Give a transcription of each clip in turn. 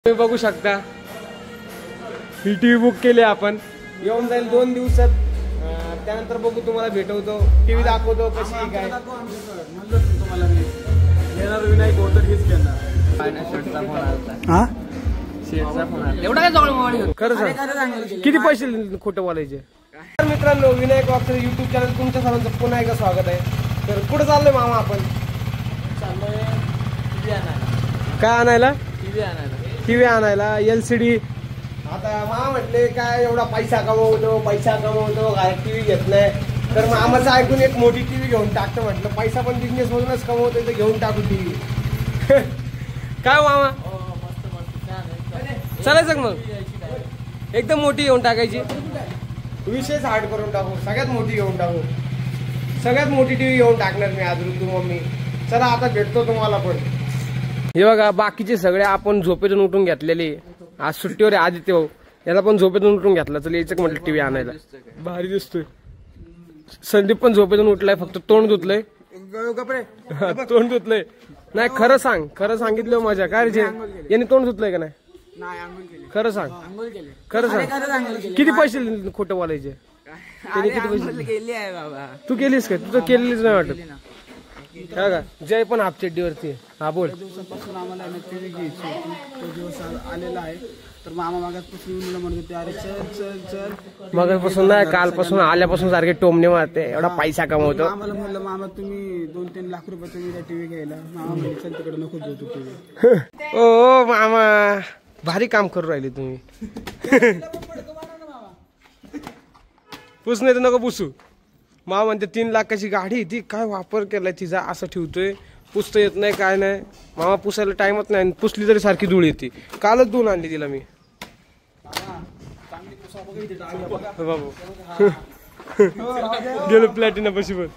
तुम्ही बघू शकता ही टीव्ही बुक केली आपण, येऊन जाईल 2 दिवसात. त्यानंतर बघू, तुम्हाला भेटवतो, टीव्ही दाखवतो कशी काय. तुम्हाला मी येणार विनायक होतं हेच घेणार. शर्टचा फोन आला. हा शेटचा फोन आला. एवढा काय जवळ मोबाईल? खरं सांग, किती पैसे खोटं बोलायचे? तर मित्रांनो, विनायक वाक्सर युट्यूब चॅनल तुमच्या सर्वांचं पुन्हा एकदा स्वागत आहे. तर कुठं चाललोय मामा आपण? चाललोय टीव्ही आणायला. काय आणायला? टीव्ही आणायला. टीव्ही आणायला, LCD. आता मामा म्हटले काय एवढा पैसा कमवतो काय टीव्ही घेत नाही. तर मामाचं ऐकून एक मोठी टीव्ही घेऊन टाकतो. म्हटलं पैसा पण बिझनेस मधूनच कमवतोय तर घेऊन टाकू टीव्ही. काय मामा, चालायचं मग? एकदम मोठी घेऊन टाकायची, विशेष हार्ड करून टाकू, सगळ्यात मोठी घेऊन टाकू. सगळ्यात मोठी टीव्ही घेऊन टाकणार मी आज ऋतू मम्मी. चला आता भेटतो तुम्हाला पण. हे बघा, बाकीचे सगळे आपण झोपेतून उठून घेतलेले. आज सुट्टीवर आहे आदित्य भाऊ, याला पण झोपेतून उठून घेतला. चल यायचं म्हटलं टीव्ही आणायला. भारी दिसतोय. संदीप पण झोपेतून उठलाय, फक्त तोंड धुतलंय. तोंड धुतलंय. नाही खरं सांग, खरं सांगितलं मजा काय रे? यांनी तोंड धुतलंय का नाही? खरं सांग, खरं सांग, किती पैसे खोटं बोलायचे? त्याने किती पैसे? तू केलीस काय? तुझं केलेलीच नाही वाटत. काय का जय पण हाफ चड्डीवरती. हा बोल. दिवसापासून आम्हाला टीव्ही घ्यायची होती, तो दिवस आलेला आहे. तर मामा मागापासून मुलं म्हणत होते अरे चल चल चल. मगापासून नाही, कालपासून आल्यापासून सारखे टोमणे मारते, एवढा पैसा कमवतो. आम्हाला म्हणलं मामा तुम्ही 2-3 लाख रुपये तुम्ही टीव्ही घ्यायला. मामा म्हणजे चल तिकडे नको देऊ तू टीव्ही. ओ मामा, भारी काम करू राहिले तुम्ही. पुसणे तर नको पुसू. मामा म्हणते 3 लाखाची गाडी, ती काय वापर केलाय तिचा, असं ठेवतोय. पुसता येत नाही काय नाही. मामा पुसायला टाइमच नाही, पुसली तरी सारखी धूळ येते. कालच धुवून आणली तिला मी. बाबू गेलो प्लॅटिना पशी पण.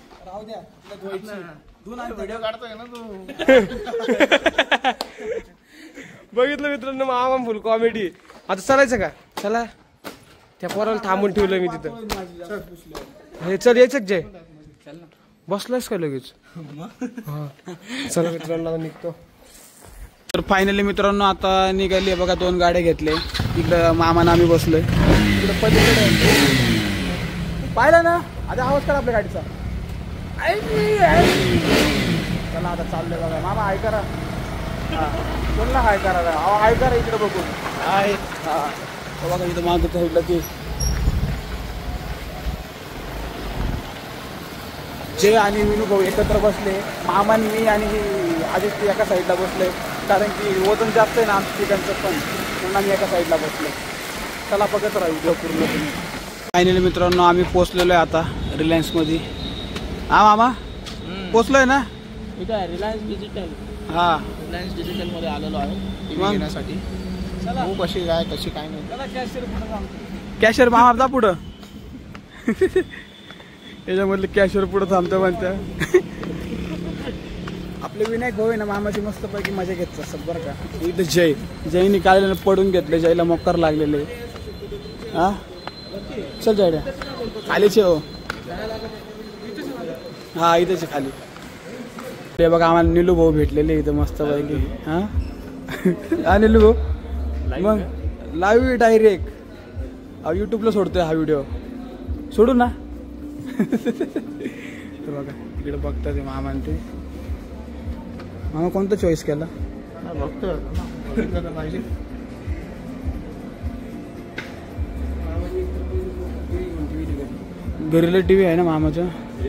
बघितलं मित्रांनो, मामा फुल कॉमेडी. आता चालायचं का? चला, त्या पोराला थांबून ठेवलं मी तिथं. हे चल, यायचं जय. बसलायस का लगेच? चला मित्रांनो, निघतो. तर फायनली मित्रांनो आता निघाली बघा. 2 गाड्या घेतले. इकडं मामानं आम्ही बसलोय. इकडं पलीकडे पाहिलं ना, आता आवाज करा आपल्या गाडीचा. चला आता चाललोय बघा. मामा हाय करा. कोणला हाय करा? हाय करा इकडे बघून. हाय. हा बघा इथं मागं साईडला ते जय आणि विनू भाऊ एकत्र बसले. मामा मी आणि आदित्य एका साईडला बसले, कारण की वजन जास्त आहे ना आमच्या ठिकाणचं पण, म्हणून आम्ही एका साईडला बसलो. चला बघत राहू व्हिडिओ पूर्ण. फायनली मित्रांनो आम्ही पोचलेलो आहे आता रिलायन्समध्ये. हा मामा पोचलोय ना? Reliance digital. हा, रिलायन्स डिजिटलमध्ये आलेलो आहे मग घेण्यासाठी. चला कशी काय कशी काय नाही. चला कॅशियर पुढं थांबतो. कॅशियर मामा जा पुढं. याच्यामधले कॅशियर पुढं थांबतो म्हणत्या. आपले विनायक भाऊ आहे ना, मामाची मस्तपैकी मजा घेत असतात बरं का. इथं जयनी काढलेलं पडून घेतलं, जयला मोक्कार लागलेले. हा चल जय खालीचे हो. हा इथेच खाली. ते बघा आम्हाला निलू भाऊ भेटलेले इथं मस्तपैकी. हा हा निलू भाऊ, मग लाईव्ह डायरेक्ट यूट्यूबला सोडतोय हा व्हिडिओ. सोडू ना. बघा इकडे बघता ते मामा. ते मामा कोणता चॉईस केला? बघतो पाहिजे. घरीला टीव्ही आहे ना मामाच्या.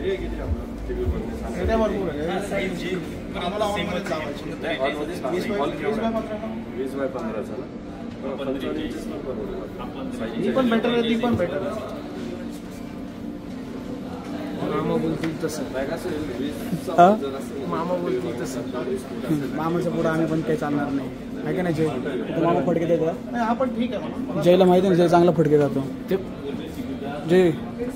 पण बेटर, ती पण बेटर. मामा बोलतील तसं. मामा बोलतील तसं. मामाच्या पुढे आम्ही पण काही चालणार नाही, आहे का नाही जय? मामा फटके देतो. हा पण ठीक आहे. जयला माहिती आहे ना, जय चांगला फटके जातो. जय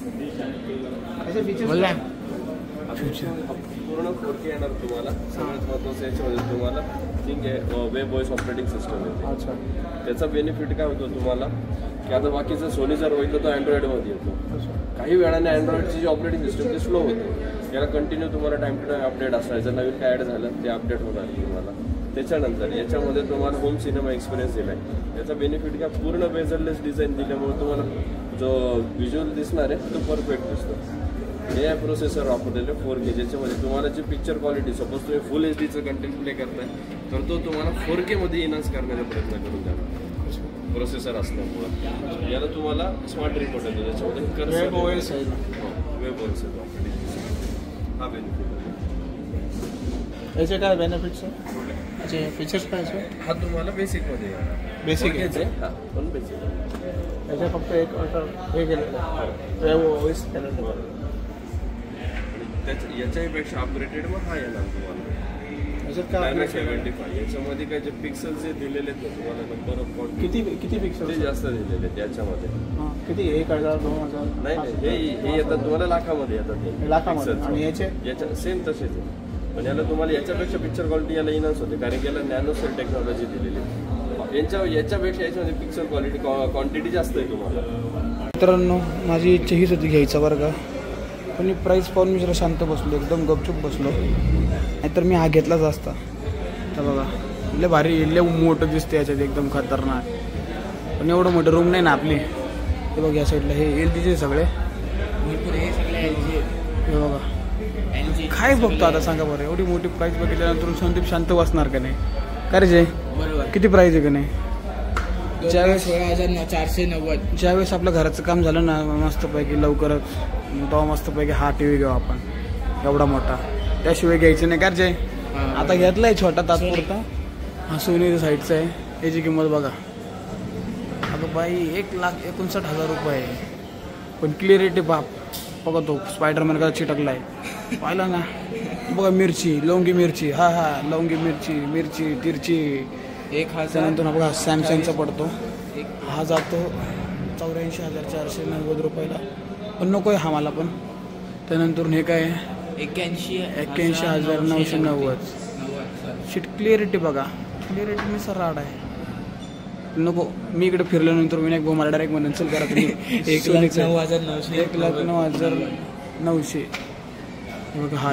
पूर्ण 4K येणार तुम्हाला. सगळ्यात महत्त्वाचं याच्यामध्ये तुम्हाला थिंक आहे वेब वॉइस ऑपरेटिंग सिस्टम येते. अच्छा, त्याचा बेनिफिट काय होतो तुम्हाला की आता बाकीचं सोनी जर होईल तो अँड्रॉइडमध्ये येतो. काही वेळाने अँड्रॉइडची जी ऑपरेटिंग सिस्टम ती स्लो होते. याला कंटिन्यू तुम्हाला टाइम टू टाइम अपडेट असायचं. नवीन काय ॲड झालं ते अपडेट होणार तुम्हाला. त्याच्यानंतर याच्यामध्ये तुम्हाला होम सिनेमा एक्सपिरियन्स दिलाय. याचा बेनिफिट काय, पूर्ण बेझरलेस डिझाईन दिल्यामुळे तुम्हाला जो व्हिज्युअल दिसणार आहे तो परफेक्ट दिसतो. AI प्रोसेसर वापरलेले 4K, ज्याच्यामध्ये तुम्हाला जी पिक्चर क्वालिटी, सपोज तुम्ही फुल HD कंटेंट प्ले करताय तर तो तुम्हाला 4K मध्ये इन्हान्स करण्याचा प्रयत्न करून द्यावा प्रोसेसर असल्यामुळं. याला तुम्हाला स्मार्ट रिमोट येतो, ज्याच्यामध्ये वेब OS आहे. वेब OS आहे ऑपरेटिंग. हा बेनिफिट याचे काय बेनिफिट्स आहे, याचे फीचर्स काय सर? हा तुम्हाला बेसिकमध्ये बेसिक आहे. हा पण बेसिक. याच्या फक्त एक हे केलेलं आहे, वेब OS केलेलं आहे. याच्यापेक्षा अपग्रेडेड मग हा येणार तुम्हाला याच्यात काय Dynamic upgrade केलं? 75. याच्यामध्ये काय जे पिक्सेल्स जे दिलेले आहेत ना तुम्हाला, नंबर ऑफ पॉईंट किती पिक्सल ते जास्त दिलेले आहेत याच्यामध्ये. किती 1000 2000? नाही हे येतात तुम्हाला लाखामध्ये येतात हे लाखामध्ये. pixels. आणि याचे याच्या सेम तसेच आहे, पण याला तुम्हाला याच्यापेक्षा पिक्चर क्वालिटी याला इनहान्स होते, कारण की याला नॅनो सेल टेक्नॉलॉजी दिलेली आहे. याच्यापेक्षा याच्यामध्ये पिक्चर क्वालिटी क्वांटिटी जास्त आहे तुम्हाला. मित्रांनो, माझी इच्छा हीच होती घ्यायचा बरं का, पण मी प्राईस पाहून मी जरा शांत बसलो, एकदम गपचूप बसलो, नाहीतर मी हा घेतलाच असता. तर बघा, लय भारी, लय मोठं दिसते याच्यात, एकदम खतरनाक. पण एवढं मोठं रूम नाही ना आपली. हे बघ या साईडला हे LGचे सगळे, हे बघा. काय बघतो आता सांगा बरं, एवढी मोठी प्राईस बघितल्यानंतर संदीप शांत बसणार का नाही? काय रे जय, किती प्राईस आहे का नाही? ज्यावेळेस 16,490. ज्यावेळेस आपल्या घराचं काम झालं ना मस्तपैकी लवकरच, तेव्हा मस्तपैकी हा TV घेऊ आपण, एवढा मोठा. त्याशिवाय घ्यायचं नाही का जय? आता घेतलाय छोटा तात्पुरता, हा सोनीच्या साईडचा आहे. याची किंमत बघा, अगं बाई 1,59,000 रुपये. पण क्लिअरिटी बाप बघा, तो स्पायडरमॅन का चिटकलाय, पाहिला ना? बघा मिरची, लवंगी मिरची, हा लवंगी मिरची तिरची. 1,000. त्यानंतर हा बघा सॅमसंगचा पडतो, हा जातो 84,490 रुपयाला, पण नको आहे हा मला पण. त्यानंतर हे काय 81,990. शीट क्लिअरिटी बघा, क्लिअरिटी मी सरळ आहे, नको. मी इकडे फिरल्यानंतर विनायक भाऊ मला डायरेक्ट म्हणून चल करा तुम्ही 1,09,900. 1,09,900. बघा हा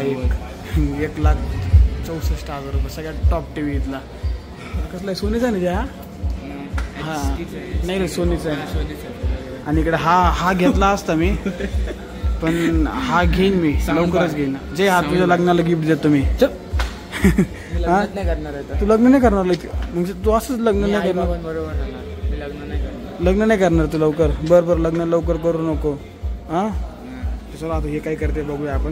1,64,000 रुपये, सगळ्यात टॉप TV इथला. कसला आहे, सोनीचा नाही हा? हा नाही रे, सोनीचा आहे. आणि इकडे हा घेतला असता मी, पण हा घेईन मी, लवकरच घेईन. जे हा तुझ्या लग्नाला गिफ्ट देतो मी. तू लग्न नाही करणार, म्हणजे तू असंच लग्न नाही करणार? लग्न नाही करणार तू लवकर? बरं लग्न लवकर करू नको. हा चला, आता हे काय करते बघूया आपण.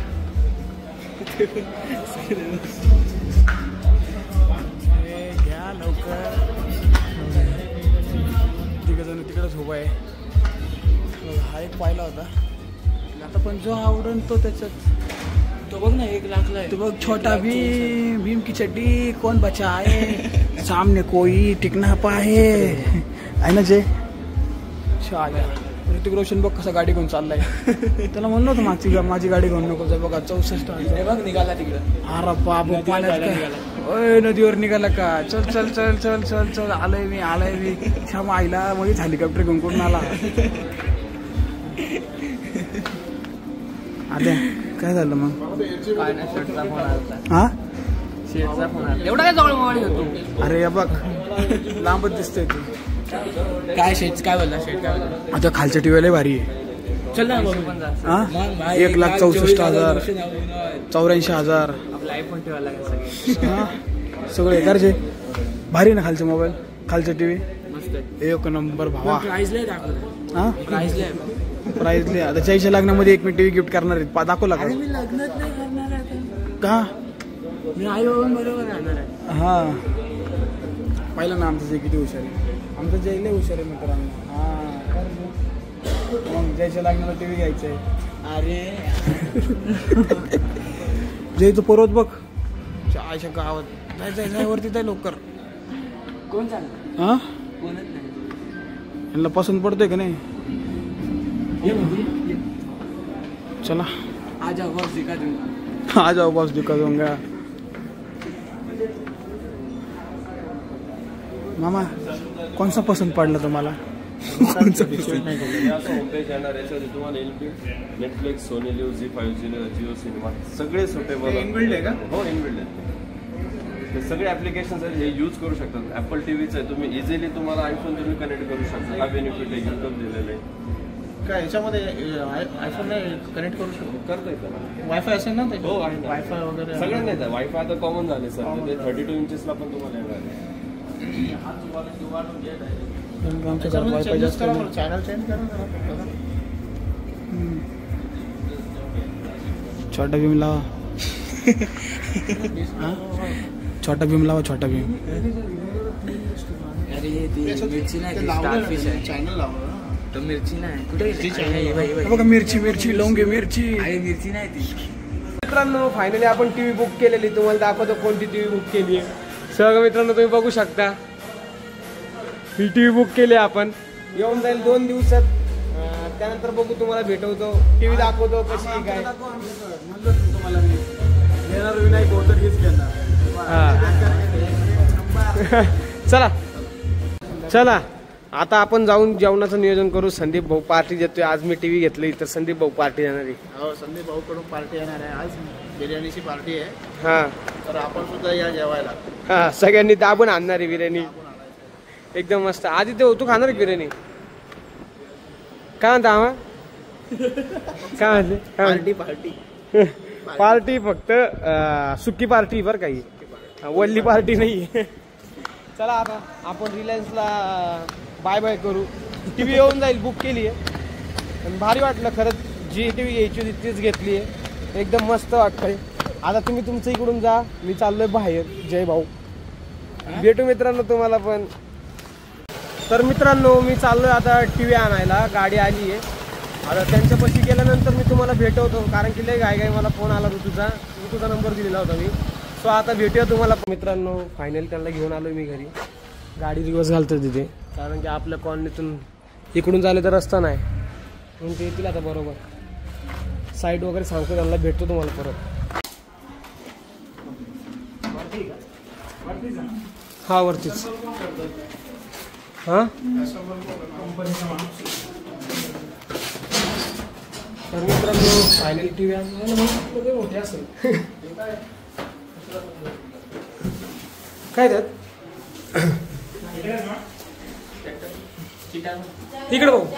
घ्या लवकर, तिकडे तिकडेच उभा आहे. हा एक पाहिला होता आता, पण जो आवडन तो त्याच्यात. तो बघ ना 1,00,000 तो बघ, छोटा भीम की चड्डी कौन बचा है, सामने कोई टिकना पाहे, आहे ना जे? ऋतिक रोशन बघ कसा गाडी घेऊन चाललाय. त्याला म्हणलं होतं माझी गाडी घेऊन नको जाय. बघा 64,000 बघ निघाला तिकडं. अरे बाबू, पाण्यात काय नदीवर निघाला का? चल चल चल चल चल चल, आलंय मी श्याम आईला मध्येच हेलिकॉप्टर घेऊन कोण आला. आद्या काय झालं मग? काय नाही, शर्टचा फोन आला. हा शेटचा फोन आला. एवढा काय जवळ मोबाईल घेतो? अरे बघ, लांबच दिसतोय तू. काय शेट काय बोलला? शेट काय बोलला? आता खालच्या टीव्हीला भारी आहे. चल ना बघू पण जा. हा 1,64,000, 84,000. आपला iPhone ठेवायला लागेल सगळे गरजे भारी ना. खालचे मोबाईल, खालच्या टीव्ही मस्त आहे. 1 नंबर भावा. प्राइस लय दाखवलं. हा प्राइस लय. प्राईज लिहा. आता जयच्या लग्नामध्ये एक मी टीव्ही गिफ्ट करणार आहे, दाखवला का? मी लग्नात नाही करणार आहे. का? मी आई बरोबर राहणार आहे. हा पाहिलं ना आमचं जय किती हुशार आहे. आमचं जय लय हुशार आहे मित्रांनो. हा मग जयच्या लग्नाला टीव्ही घ्यायचं आहे. अरे जयचं पर्वत बघ, आयच्या गावात जाय वरती जाय लवकर. कोण सांग? हा कोणच नाही. यांना पसंत पडतोय का नाही? चला आज बॉस दिखा दूंगा. आ जाओ बॉस, दिखा दूंगा. मामा कौन सा पसंत पडला तुम्हाला? असं होमपेज येणार. याच्यामध्ये तुम्हाला नेटफ्लिक्स, सोनी लिव्ह, झी5, जिओ सिनेमा सगळे सुटेबल. इनबिल्ड आहे का? हो, इनबिल्ड आहे. ते सगळे ॲप्लिकेशन्स आहेत, हे यूज करू शकतात. ॲपल टीव्हीचं आहे, तुम्ही इझिली तुम्हाला आयफोन तुम्ही कनेक्ट करू शकता. हा बेनिफिट आहे, यूट्यूब दिलेलं आहे. काय याच्यामध्ये आयफोन कनेक्ट करू शकतो? करता येतं. वायफाय असेल ना? हो आहे ना. वायफाय वगैरे सगळ्यांना येतं. वायफाय आता कॉमन झाले सर, ते 32 इंचेसला पण तुम्हाला येणार आहे. आमच्या घरात वायफाय जास्त नाही. चॅनल चेंज करा. छोटा भीम लावा. छोटा भीम लावा. छोटा भीम. अरे ती मिरची नाही, स्टारफिश आहे. चॅनल लावा. तो मिरची नाही. कुठे बघा मिरची मिरची लवंगी मिरची. अरे मिरची नाही ती. मित्रांनो फायनली आपण टीव्ही बुक केलेली, तुम्हाला दाखवतो कोणती टीव्ही बुक केली आहे. सगळं मित्रांनो तुम्ही बघू शकता, ही टीव्ही बुक केली आपण. येऊन जाईल 2 दिवसात. त्यानंतर बघू, तुम्हाला भेटवतो, टीव्ही दाखवतो कशी काय. तुम्हाला मी येणार विनायक होतं हीच घेणार. चला चला आता आपण जाऊन जेवणाचं नियोजन करू. संदीप भाऊ पार्टी देतोय आज. मी टीव्ही घेतली तर संदीप भाऊ पार्टी देणार आहे. हो, संदीप भाऊ कडून पार्टी येणार आहे आज. बिर्याणीची पार्टी आहे. हा तर आपण सुद्धा या जेवायला. हा सगळ्यांनी दाबून आणणार आहे बिर्याणी एकदम मस्त. आधी ते तू खाणार आहे बिर्याणी? काय म्हणता आम्हा? काय म्हणते? पार्टी पार्टी पार्टी फक्त सुकी पार्टी बरं काही, वल्ली पार्टी नाही. चला आता आपण रिलायन्सला बाय बाय करू. टीव्ही येऊन जाईल, बुक केली आहे. आणि भारी वाटलं खरंच. जी टीव्ही घ्यायची होती तीच घेतली आहे. एकदम मस्त वाटतंय. आता तुम्ही तुमच्या इकडून जा, मी चाललोय बाहेर. जय भाऊ, भेटू मित्रांनो तुम्हाला पण. तर मित्रांनो मी चाललोय आता टीव्ही आणायला. गाडी आली आहे. आता त्यांच्यापाशी गेल्यानंतर मी तुम्हाला भेटवतो, कारण की लय घाई मला फोन आला तुझा नंबर दिलेला होता मी. सो आता भेटूया तुम्हाला. मित्रांनो फायनली त्यांना घेऊन आलो मी घरी. गाडी दिवस घालतो तिथे, कारण की आपल्या कॉलनीतून इकडून झाले तर रस्ता नाही, म्हणून ते येतील आता बरोबर. साईड वगैरे सांगतो त्यांना, भेटतो तुम्हाला परत. हा वरतीच. हा तर मित्रांनो फायनली टीव्ही आणली मोठी असेल. काय त्यात तिकडे भाऊ.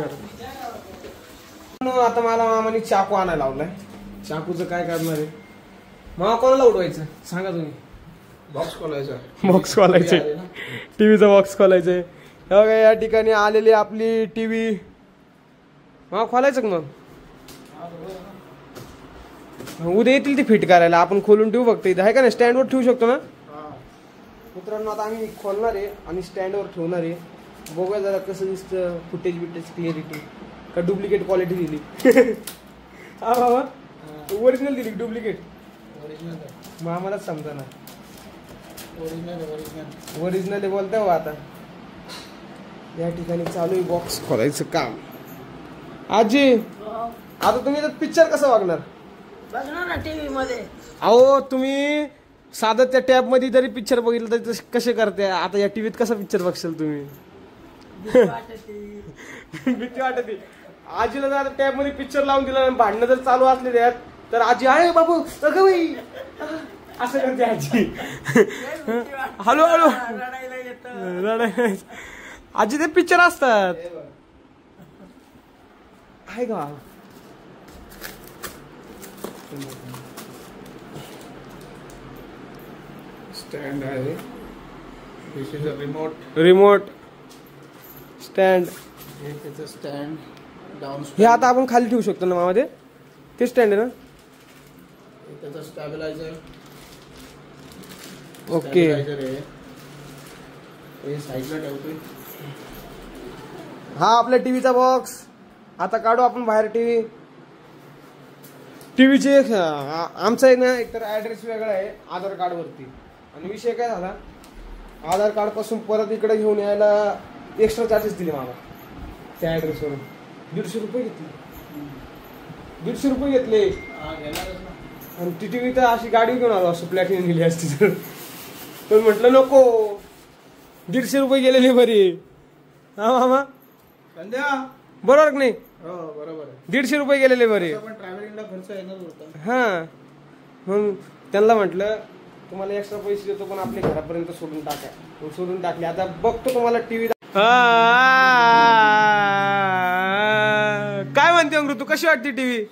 आता मला मामाने चाकू आणायला लावलाय. चाकूचं काय करणार आहे मामा? कोणाला उडवायचं सांगा तुम्ही? बॉक्स खोलायचा. बॉक्स खोलायचे, टीव्हीचा बॉक्स खोलायचे. बघा या ठिकाणी आलेली आपली टीव्ही. मामा खोलायचं का मग? उद्या येतील ती फिट करायला. आपण खोलून ठेवू फक्त इथं, आहे का नाही? स्टँडवर ठेवू शकतो ना मित्रांनो. आता आम्ही खोलणार आहे आणि स्टँडवर ठेवणार आहे. बघूया जरा कसं दिसतं, फुटेज बिटेज क्लिअरिटी का डुप्लिकेट क्वालिटी दिली. हा बाबा ओरिजिनल दिली डुप्लिकेट? मग आम्हालाच समजा ना. ओरिजिनल बोलतोय हो. आता या ठिकाणी चालू आहे बॉक्स खोलायचं काम. आजी आता तुम्ही पिक्चर कसं बघणार? बघणार ना टीव्ही मध्ये. अहो तुम्ही साधं त्या टॅब मध्ये जरी पिक्चर बघितलं तरी कसे करते, आता या टीव्हीत कसा पिक्चर बघशाल तुम्ही? भीती वाटते. आजीला जर टॅब मध्ये पिक्चर लावून दिला आणि भांडणं जर चालू असले त्यात तर आजी आहे बाबू अगं बाई असं करते आजी. हळूहळू रडायला. आजी ते पिक्चर असतात आहे का? स्टँड आहे. This is a remote stand. हे त्याचं स्टँड डाऊन. हे आता आपण खाली ठेवू शकतो ना मामा? ते स्टँड आहे ना? त्याचा स्टॅबिलायझर. ओके. हे साईडला ठेवतोय. हा आपल्या टीव्हीचा बॉक्स. आता काढू आपण बाहेर टीव्ही. टीव्हीचे आमचा आहे ना एकतर ऍड्रेस वेगळा आहे आधार कार्ड वरती. आणि विषय काय झाला, आधार कार्ड पासून परत इकडे घेऊन यायला एक्स्ट्रा चार्जेस दिले मला त्या ऍड्रेसवरून. 150 रुपये घेतले. 150 रुपये घेतले. आणि ती टीव्ही तर अशी गाडी घेऊन आलो असं प्लॅटिनम नेली असती तर. पण म्हटलं नको, 150 रुपये गेलेले बरी. हा मामा संध्या बरोबर की नाही? हो बरोबर आहे. 150 रुपये गेलेले बरे. पण ट्रॅव्हलिंगला खर्च येणार होता. हा म्हणून त्यांना म्हटलं तुम्हाला एक्स्ट्रा पैसे देतो पण आपल्या घरापर्यंत सोडून टाका. सोडून टाकले. आता बघतो तुम्हाला टीव्ही. काय म्हणते अमृतू, कशी वाटते टीव्ही?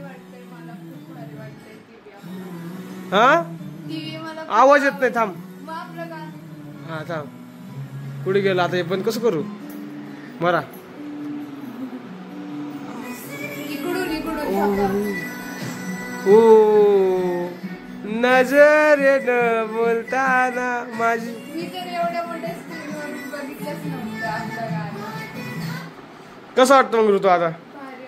हा आवाज येत नाही. थांब हा थांब. कुठे गेला आता हे बंद कसं करू? मरा ओ नजर न बोलताना माझी. कसं वाटतं मग ऋतू आता?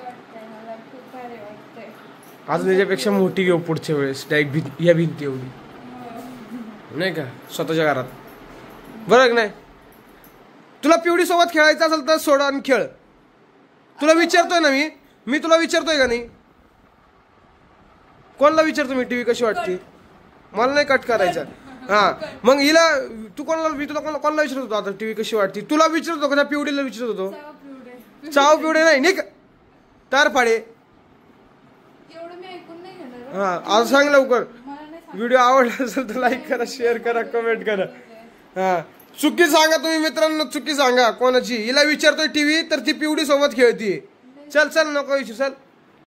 अजून त्याच्यापेक्षा मोठी घेऊ पुढच्या वेळेस. डायरेक्ट या भिंती एवढी नाही का स्वतःच्या घरात. बरं नाही तुला पिवडी सोबत खेळायचं असेल तर सोडा आणि खेळ. तुला विचारतोय ना मी तुला विचारतोय का नाही? कोणाला विचारतो मी टीव्ही कशी वाटते? मला नाही कट करायचा. हा मग हिला तू मी तुला कोणाला विचारत होतो आता टीव्ही कशी वाटते? तुला विचारत होतो का? पिवडीला विचारत होतो. चाव पिवडे नाही का तार फाडे. हा आज सांग लवकर. व्हिडिओ आवडला असेल तर लाईक करा, शेअर करा, कमेंट करा. हा चुकी सांगा तुम्ही मित्रांनो, चुकी सांगा कोणाची. हिला विचारतोय टीव्ही तर ती पिवडी सोबत खेळतीये. चल नको विचार चल.